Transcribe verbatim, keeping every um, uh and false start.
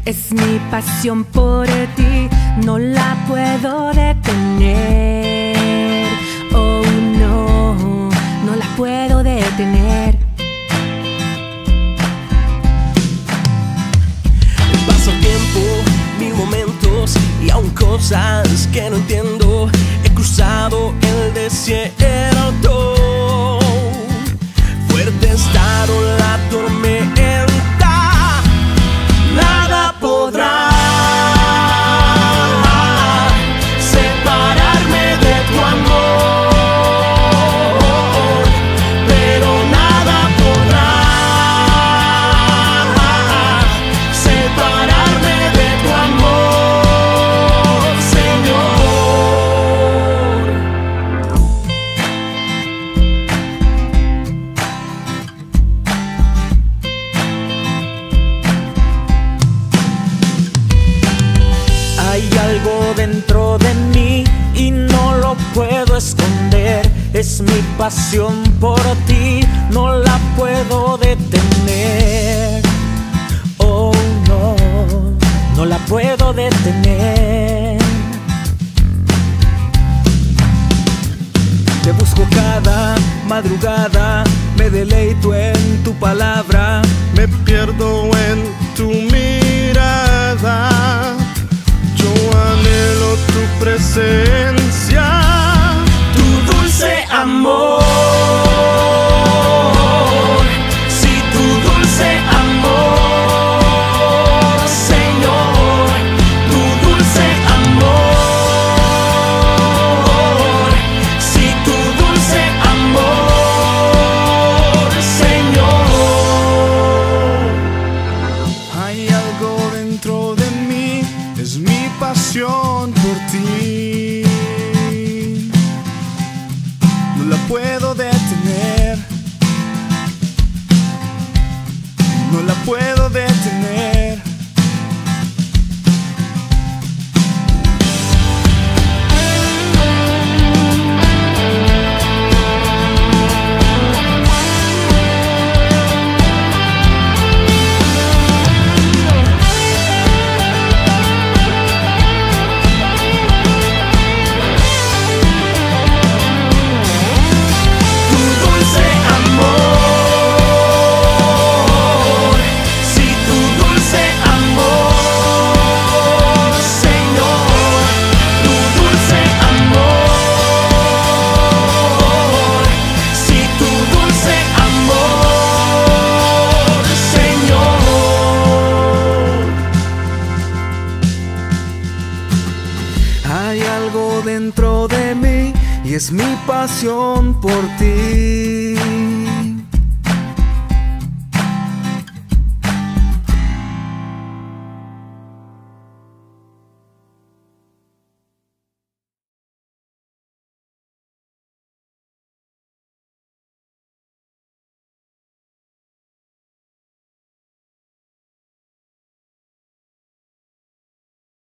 Es mi pasión por ti, no la puedo detener. Oh no, no la puedo detener. Pasa el tiempo, mil momentos y aún cosas que no entiendo. He cruzado el desierto, fuerte estaron la tormenta, nada podrá separarme de tu amor, pero nada podrá separarme de tu amor, Señor. Hay algo dentro de mí y no lo puedo esconder. Es mi pasión por ti, no la puedo detener. Oh no, no la puedo detener. Te busco cada madrugada, me deleito en tu palabra, me pierdo en tu mirada. Yo anhelo tu presencia, Tu dulce amor, sí, tu dulce amor, Señor, tu dulce amor, sí, tu dulce amor, Señor. hay algo dentro de mí, es mi pasión por ti. No la puedo detener, no la puedo detener. Tu dulce amor, sí, tu dulce amor, Señor, tu dulce amor, sí, tu dulce amor, Señor. hay algo dentro de mí y es mi pasión por ti.